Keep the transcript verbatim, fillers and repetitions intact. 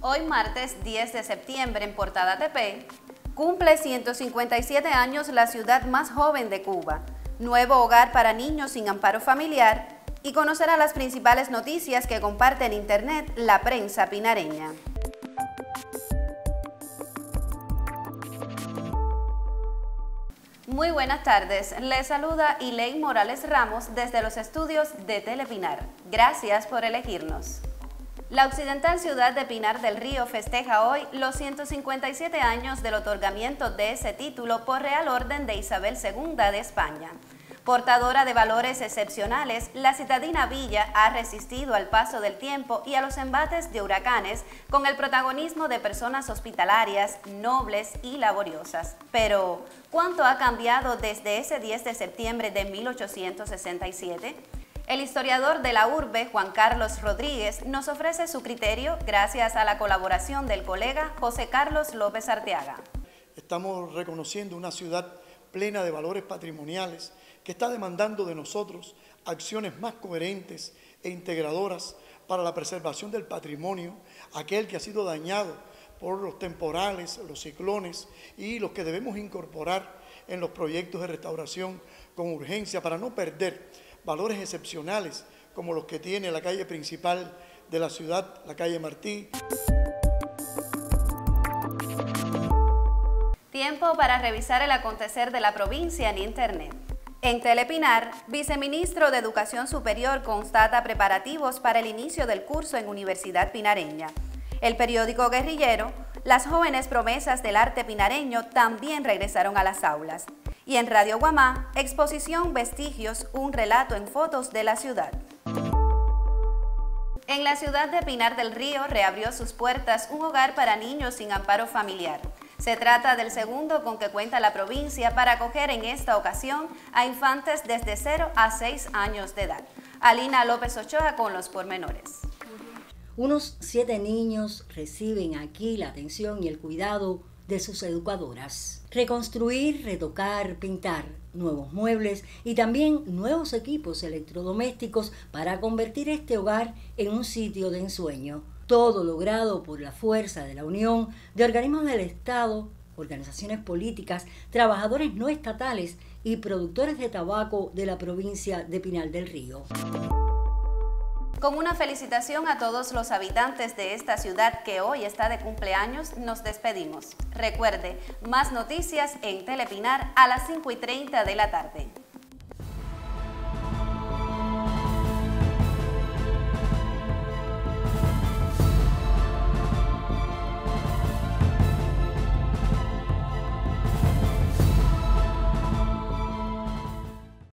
Hoy martes diez de septiembre en Portada T P, cumple ciento cincuenta y siete años la ciudad más joven de Cuba, nuevo hogar para niños sin amparo familiar, y conocerá las principales noticias que comparte en internet la prensa pinareña. Muy buenas tardes, les saluda Elaine Morales Ramos desde los estudios de Telepinar. Gracias por elegirnos. La occidental ciudad de Pinar del Río festeja hoy los ciento cincuenta y siete años del otorgamiento de ese título por Real Orden de Isabel segunda de España. Portadora de valores excepcionales, la citadina villa ha resistido al paso del tiempo y a los embates de huracanes con el protagonismo de personas hospitalarias, nobles y laboriosas. Pero, ¿cuánto ha cambiado desde ese diez de septiembre de mil ochocientos sesenta y siete? El historiador de la urbe, Juan Carlos Rodríguez, nos ofrece su criterio gracias a la colaboración del colega José Carlos López Arteaga. Estamos reconociendo una ciudad plena de valores patrimoniales que está demandando de nosotros acciones más coherentes e integradoras para la preservación del patrimonio, aquel que ha sido dañado por los temporales, los ciclones y los que debemos incorporar en los proyectos de restauración con urgencia para no perder valores excepcionales como los que tiene la calle principal de la ciudad, la calle Martí. Tiempo para revisar el acontecer de la provincia en internet. En Telepinar, viceministro de Educación Superior constata preparativos para el inicio del curso en Universidad Pinareña. El periódico guerrillero, las jóvenes promesas del arte pinareño también regresaron a las aulas. Y en Radio Guamá, exposición Vestigios, un relato en fotos de la ciudad. En la ciudad de Pinar del Río reabrió sus puertas un hogar para niños sin amparo familiar. Se trata del segundo con que cuenta la provincia para acoger en esta ocasión a infantes desde cero a seis años de edad. Alina López Ochoa con los pormenores. Unos siete niños reciben aquí la atención y el cuidado de sus educadoras. Reconstruir, retocar, pintar nuevos muebles y también nuevos equipos electrodomésticos para convertir este hogar en un sitio de ensueño. Todo logrado por la fuerza de la unión de organismos del Estado, organizaciones políticas, trabajadores no estatales y productores de tabaco de la provincia de Pinar del Río. Con una felicitación a todos los habitantes de esta ciudad que hoy está de cumpleaños, nos despedimos. Recuerde, más noticias en Telepinar a las cinco y treinta de la tarde.